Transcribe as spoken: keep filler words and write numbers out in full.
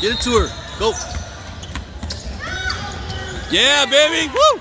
Get it to her. Go. Yeah, baby. Woo!